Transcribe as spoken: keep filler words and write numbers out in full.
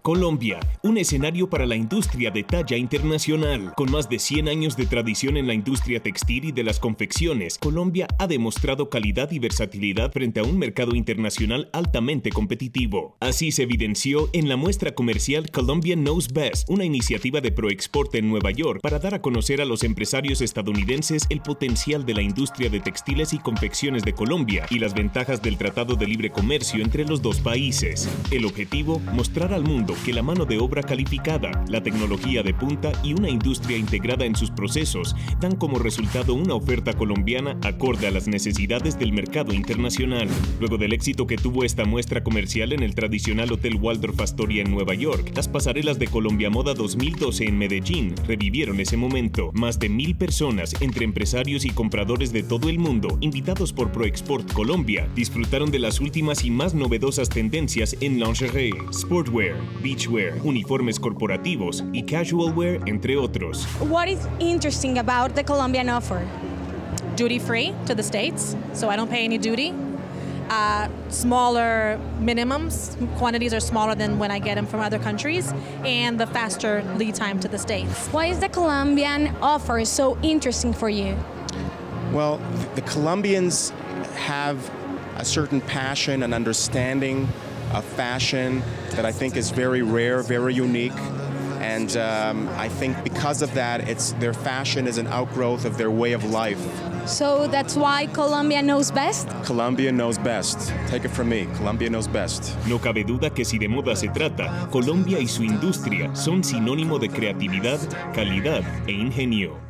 Colombia, un escenario para la industria de talla internacional. Con más de cien años de tradición en la industria textil y de las confecciones, Colombia ha demostrado calidad y versatilidad frente a un mercado internacional altamente competitivo. Así se evidenció en la muestra comercial Colombia Knows Best, una iniciativa de Proexport en Nueva York para dar a conocer a los empresarios estadounidenses el potencial de la industria de textiles y confecciones de Colombia y las ventajas del Tratado de Libre Comercio entre los dos países. El objetivo, mostrar al mundo que la mano de obra calificada, la tecnología de punta y una industria integrada en sus procesos dan como resultado una oferta colombiana acorde a las necesidades del mercado internacional. Luego del éxito que tuvo esta muestra comercial en el tradicional Hotel Waldorf Astoria en Nueva York, las pasarelas de Colombia Moda dos mil doce en Medellín revivieron ese momento. Más de mil personas, entre empresarios y compradores de todo el mundo, invitados por Proexport Colombia, disfrutaron de las últimas y más novedosas tendencias en lingerie, sportwear, beachwear, uniformes corporativos y casual wear, entre otros. What is interesting about the Colombian offer? Duty free to the States, so I don't pay any duty. Uh, smaller minimums, quantities are smaller than when I get them from other countries, and the faster lead time to the States. Why is the Colombian offer so interesting for you? Well, the Colombians have a certain passion and understanding of fashion that I think is very rare, very unique. And um, I think because of that, it's, their fashion is an outgrowth of their way of life. So that's why Colombia knows best? Colombia knows best. Take it from me, Colombia knows best. No cabe duda que si de moda se trata, Colombia y su industria son sinónimo de creatividad, calidad e ingenio.